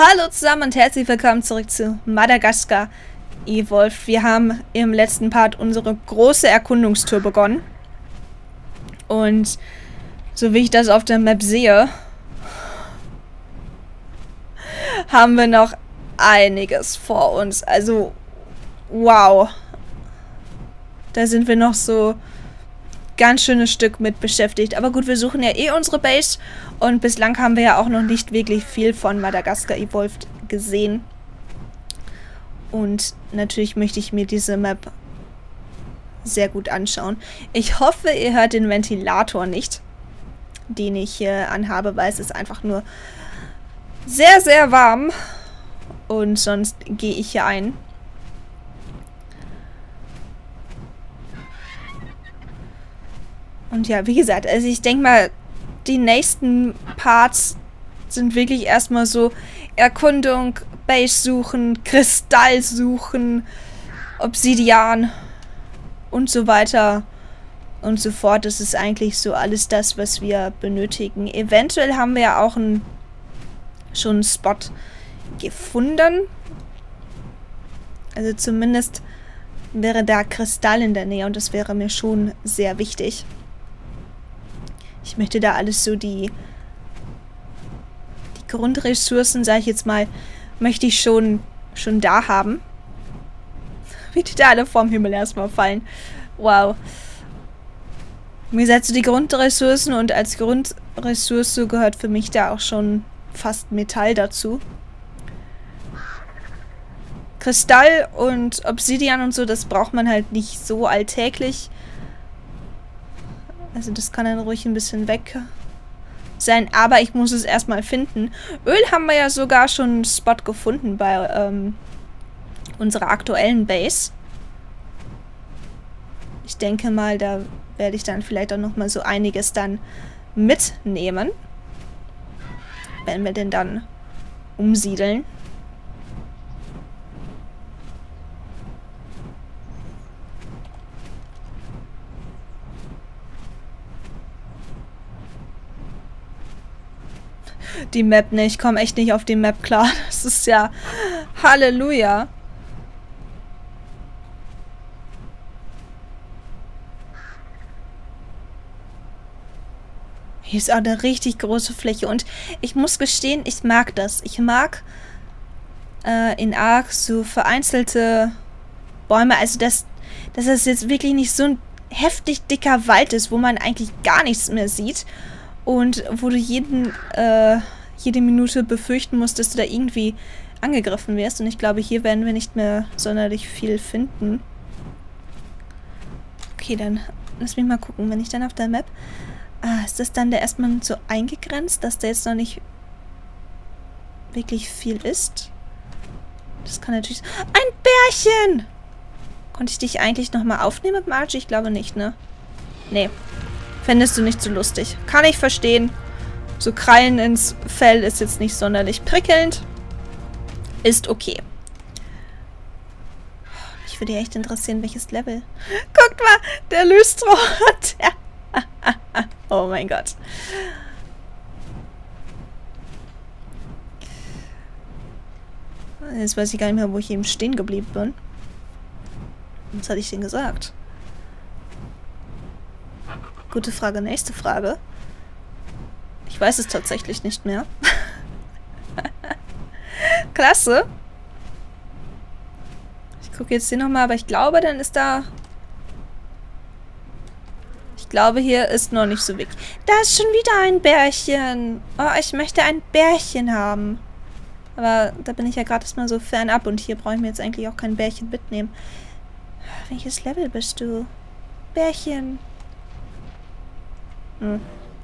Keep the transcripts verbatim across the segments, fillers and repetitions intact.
Hallo zusammen und herzlich willkommen zurück zu Madagascar Evolved. Wir haben im letzten Part unsere große Erkundungstour begonnen. Und so wie ich das auf der Map sehe, haben wir noch einiges vor uns. Also, wow. Da sind wir noch so ganz schönes Stück mit beschäftigt. Aber gut, wir suchen ja eh unsere Base. Und bislang haben wir ja auch noch nicht wirklich viel von Madagascar Evolved gesehen. Und natürlich möchte ich mir diese Map sehr gut anschauen. Ich hoffe, ihr hört den Ventilator nicht, den ich hier anhabe, weil es ist einfach nur sehr, sehr warm. Und sonst gehe ich hier ein. Und ja, wie gesagt, also ich denke mal, die nächsten Parts sind wirklich erstmal so Erkundung, Base suchen, Kristall suchen, Obsidian und so weiter und so fort. Das ist eigentlich so alles das, was wir benötigen. Eventuell haben wir ja auch einen, schon einen Spot gefunden. Also zumindest wäre da Kristall in der Nähe und das wäre mir schon sehr wichtig. Ich möchte da alles so die, die Grundressourcen, sage ich jetzt mal, möchte ich schon, schon da haben. Wie die da alle vom Himmel erstmal fallen. Wow. Wie gesagt, so die Grundressourcen und als Grundressource gehört für mich da auch schon fast Metall dazu. Kristall und Obsidian und so, das braucht man halt nicht so alltäglich. Also das kann dann ruhig ein bisschen weg sein, aber ich muss es erstmal finden. Öl haben wir ja sogar schon einen Spot gefunden bei ähm, unserer aktuellen Base. Ich denke mal, da werde ich dann vielleicht auch noch mal so einiges dann mitnehmen, wenn wir denn dann umsiedeln. Die Map, ne, ich komme echt nicht auf die Map klar. Das ist ja Halleluja. Hier ist auch eine richtig große Fläche und ich muss gestehen, ich mag das. Ich mag äh, in Ark so vereinzelte Bäume, also dass, dass das jetzt wirklich nicht so ein heftig dicker Wald ist, wo man eigentlich gar nichts mehr sieht. Und wo du jeden, äh, jede Minute befürchten musst, dass du da irgendwie angegriffen wirst. Und ich glaube, hier werden wir nicht mehr sonderlich viel finden. Okay, dann lass mich mal gucken. Wenn ich dann auf der Map... Ah, ist das dann der erstmal so eingegrenzt, dass da jetzt noch nicht wirklich viel ist? Das kann natürlich... Ein Bärchen! Konnte ich dich eigentlich nochmal aufnehmen mit dem Archie? Ich glaube nicht, ne? Nee. Fändest du nicht so lustig. Kann ich verstehen. So Krallen ins Fell ist jetzt nicht sonderlich prickelnd. Ist okay. Mich würde echt interessieren, welches Level. Guckt mal, der Lystro hat der. Oh mein Gott. Jetzt weiß ich gar nicht mehr, wo ich eben stehen geblieben bin. Was hatte ich denn gesagt? Gute Frage, nächste Frage. Ich weiß es tatsächlich nicht mehr. Klasse. Ich gucke jetzt hier nochmal, aber ich glaube, dann ist da... Ich glaube, hier ist noch nicht so wichtig. Da ist schon wieder ein Bärchen. Oh, ich möchte ein Bärchen haben. Aber da bin ich ja gerade mal so fernab und hier brauche ich mir jetzt eigentlich auch kein Bärchen mitnehmen. Welches Level bist du? Bärchen. Hm.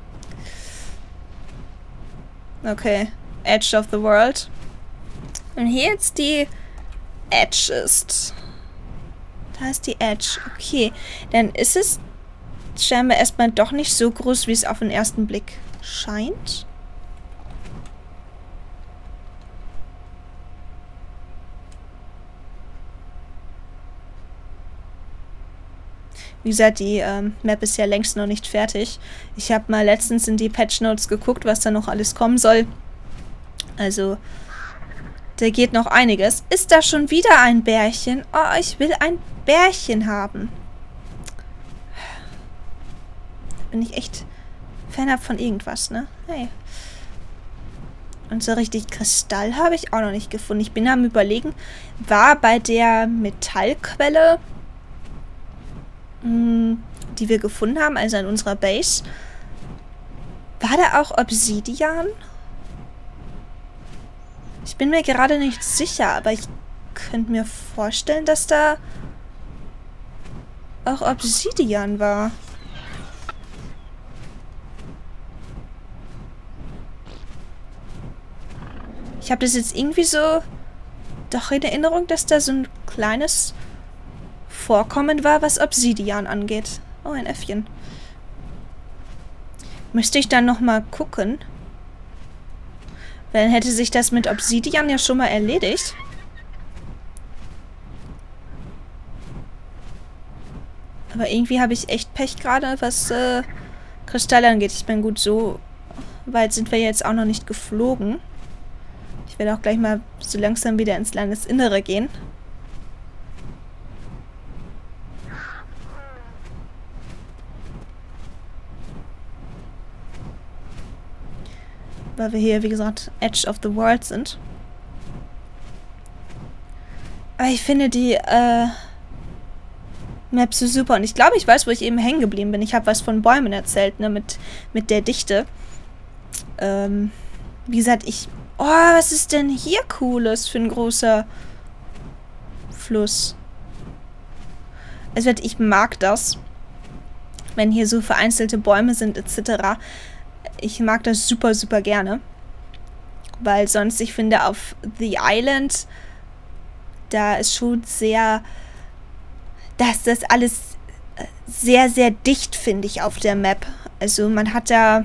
Okay. Edge of the World. Und hier jetzt die Edge ist. Da ist die Edge. Okay. Dann ist es scheinbar erstmal doch nicht so groß, wie es auf den ersten Blick scheint. Wie gesagt, die ähm, Map ist ja längst noch nicht fertig. Ich habe mal letztens in die Patch Notes geguckt, was da noch alles kommen soll. Also Da geht noch einiges. Ist da schon wieder ein Bärchen? Oh, ich will ein Bärchen haben. Bin ich echt Fan von irgendwas, ne? Hey. Und so richtig Kristall habe ich auch noch nicht gefunden. Ich bin am Überlegen, war bei der Metallquelle, mh, die wir gefunden haben, also an unserer Base, war da auch Obsidian? Ich bin mir gerade nicht sicher, aber ich könnte mir vorstellen, dass da auch Obsidian war. Ich habe das jetzt irgendwie so doch in Erinnerung, dass da so ein kleines Vorkommen war, was Obsidian angeht. Oh, ein Äffchen. Müsste ich dann nochmal gucken. Weil dann hätte sich das mit Obsidian ja schon mal erledigt. Aber irgendwie habe ich echt Pech gerade, was äh, Kristall angeht. Ich bin gut, so weit sind wir jetzt auch noch nicht geflogen. Ich werde auch gleich mal so langsam wieder ins Landesinnere gehen. Weil wir hier, wie gesagt, Edge of the World sind. Aber ich finde die äh, Map so super. Und ich glaube, ich weiß, wo ich eben hängen geblieben bin. Ich habe was von Bäumen erzählt, ne, mit, mit der Dichte. Ähm, wie gesagt, ich... Oh, was ist denn hier Cooles für ein großer Fluss? Also ich mag das, wenn hier so vereinzelte Bäume sind et cetera. Ich mag das super, super gerne. Weil sonst, ich finde, auf The Island, da ist schon sehr, dass das alles sehr, sehr dicht, finde ich, auf der Map. Also man hat da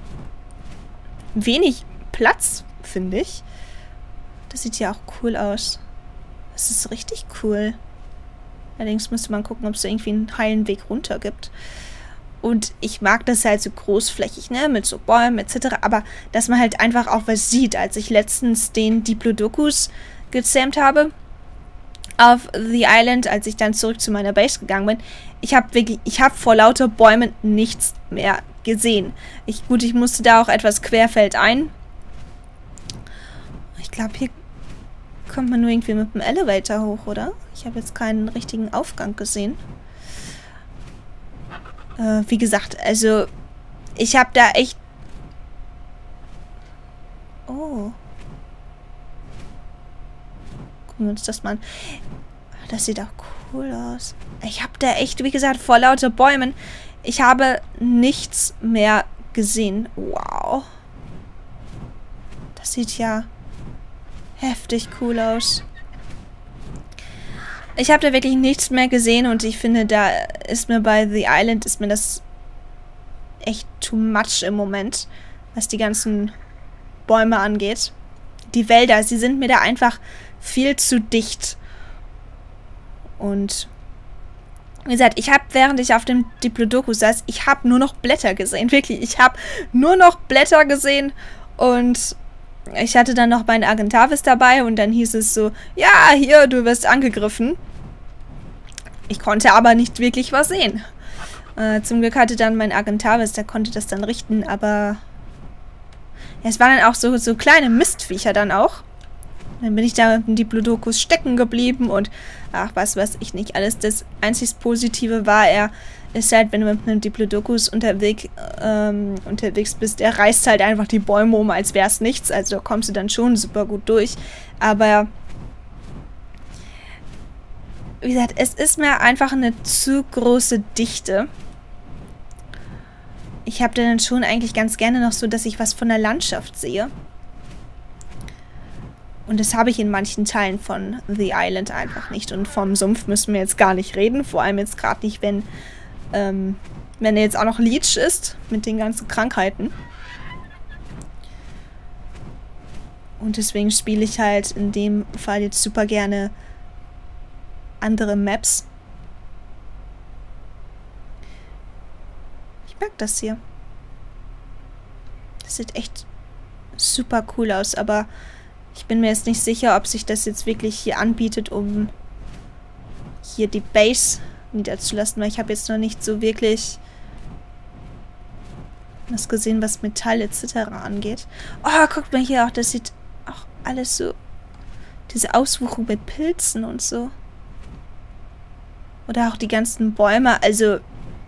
wenig Platz, finde ich. Das sieht ja auch cool aus. Das ist richtig cool. Allerdings müsste man gucken, ob es da irgendwie einen heilen Weg runter gibt. Und ich mag das halt so großflächig, ne, mit so Bäumen et cetera. Aber dass man halt einfach auch was sieht. Als ich letztens den Diplodocus gezähmt habe auf The Island, als ich dann zurück zu meiner Base gegangen bin, ich habe wirklich, ich habe vor lauter Bäumen nichts mehr gesehen. Ich, gut, ich musste da auch etwas querfeldein. Ich glaube, hier kommt man nur irgendwie mit dem Elevator hoch, oder? Ich habe jetzt keinen richtigen Aufgang gesehen. Äh, wie gesagt, also ich habe da echt... Oh. Gucken wir uns das mal an. Das sieht auch cool aus. Ich habe da echt, wie gesagt, vor lauter Bäumen, ich habe nichts mehr gesehen. Wow. Das sieht ja heftig cool aus. Ich habe da wirklich nichts mehr gesehen und ich finde, da ist mir bei The Island, ist mir das echt too much im Moment, was die ganzen Bäume angeht. Die Wälder, sie sind mir da einfach viel zu dicht. Und wie gesagt, ich habe, während ich auf dem Diplodocus saß, ich habe nur noch Blätter gesehen. Wirklich, ich habe nur noch Blätter gesehen und ich hatte dann noch meinen Argentavis dabei und dann hieß es so, ja, hier, du wirst angegriffen. Ich konnte aber nicht wirklich was sehen. Äh, zum Glück hatte dann mein Argentavis, der konnte das dann richten, aber ja, es waren dann auch so, so kleine Mistviecher dann auch. Dann bin ich da mit dem Diplodocus stecken geblieben und ach, was weiß ich nicht alles. Das einzig Positive war, er ist halt, wenn du mit einem Diplodocus unterwegs, ähm, unterwegs bist, er reißt halt einfach die Bäume um, als wäre es nichts. Also da kommst du dann schon super gut durch. Aber wie gesagt, es ist mir einfach eine zu große Dichte. Ich habe dann schon eigentlich ganz gerne noch so, dass ich was von der Landschaft sehe. Und das habe ich in manchen Teilen von The Island einfach nicht. Und vom Sumpf müssen wir jetzt gar nicht reden. Vor allem jetzt gerade nicht, wenn, ähm, wenn er jetzt auch noch Leech ist. Mit den ganzen Krankheiten. Und deswegen spiele ich halt in dem Fall jetzt super gerne andere Maps. Ich mag das hier. Das sieht echt super cool aus, aber Ich bin mir jetzt nicht sicher, ob sich das jetzt wirklich hier anbietet, um hier die Base niederzulassen, weil ich habe jetzt noch nicht so wirklich was gesehen, was Metall et cetera angeht. Oh, guckt mal hier auch, das sieht auch alles so... Diese Auswuchung mit Pilzen und so. Oder auch die ganzen Bäume. Also,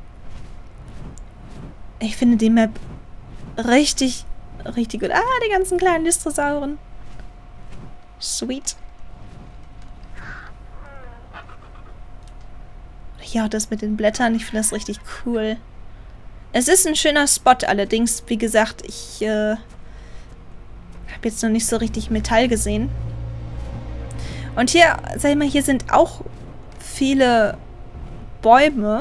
ich finde die Map richtig, richtig gut. Ah, die ganzen kleinen Lystrosaurier. Sweet. Ja, auch das mit den Blättern. Ich finde das richtig cool. Es ist ein schöner Spot, allerdings, wie gesagt, ich äh, habe jetzt noch nicht so richtig Metall gesehen. Und hier, sag ich mal, hier sind auch viele Bäume.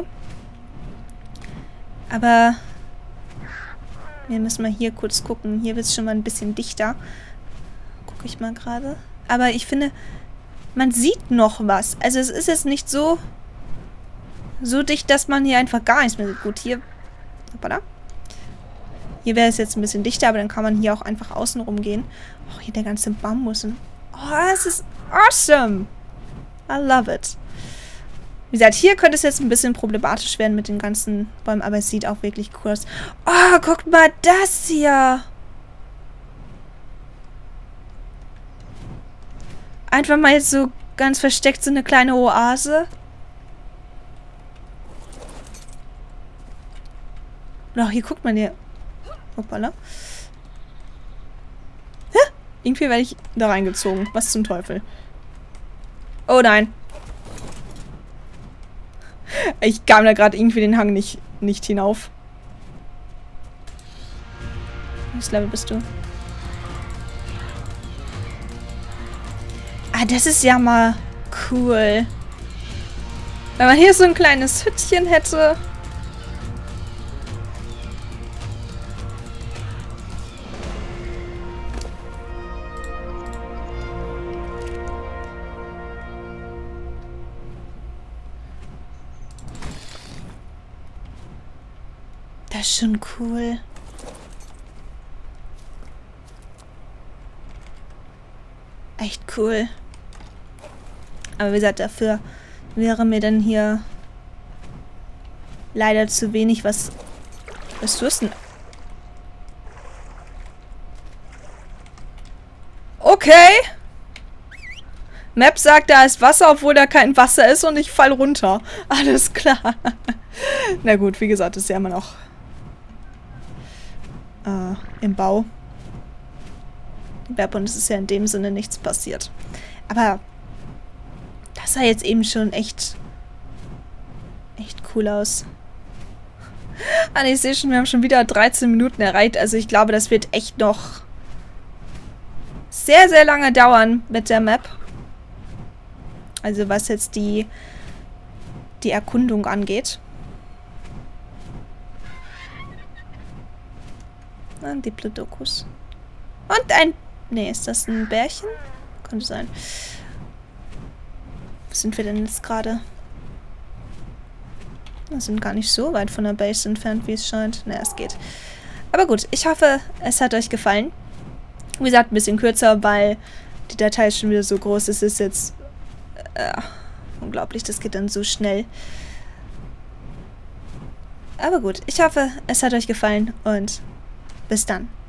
Aber wir müssen mal hier kurz gucken. Hier wird es schon mal ein bisschen dichter. Gucke ich mal gerade. Aber ich finde, man sieht noch was. Also es ist jetzt nicht so, so dicht, dass man hier einfach gar nichts mehr sieht. Gut, hier... Hoppala. Hier wäre es jetzt ein bisschen dichter, aber dann kann man hier auch einfach außen rumgehen. Oh, hier der ganze Bambus. Oh, es ist awesome. I love it. Wie gesagt, hier könnte es jetzt ein bisschen problematisch werden mit den ganzen Bäumen, aber es sieht auch wirklich cool aus. Oh, guckt mal das hier. Einfach mal jetzt so ganz versteckt so eine kleine Oase. Doch, hier guckt man hier. Hoppala. Hä? Irgendwie werde ich da reingezogen. Was zum Teufel? Oh nein. Ich kam da gerade irgendwie den Hang nicht, nicht hinauf. Welches Level bist du? Ah, das ist ja mal cool. Wenn man hier so ein kleines Hütchen hätte. Das ist schon cool. Echt cool. Aber wie gesagt, dafür wäre mir dann hier leider zu wenig, was Ressourcen... Okay. Map sagt, da ist Wasser, obwohl da kein Wasser ist und ich fall runter. Alles klar. Na gut, wie gesagt, ist ja immer noch äh, im Bau. Und es ist ja in dem Sinne nichts passiert. Aber das sah jetzt eben schon echt echt cool aus. Ah, ich sehe schon, wir haben schon wieder dreizehn Minuten erreicht. Also ich glaube, das wird echt noch sehr, sehr lange dauern mit der Map. Also was jetzt die die Erkundung angeht. Ein Diplodocus. Und ein... Nee, ist das ein Bärchen? Könnte sein. Wo sind wir denn jetzt gerade? Wir sind gar nicht so weit von der Base entfernt, wie es scheint. Naja, es geht. Aber gut, ich hoffe, es hat euch gefallen. Wie gesagt, ein bisschen kürzer, weil die Datei schon wieder so groß ist. Es ist jetzt... Äh, unglaublich, das geht dann so schnell. Aber gut, ich hoffe, es hat euch gefallen und bis dann.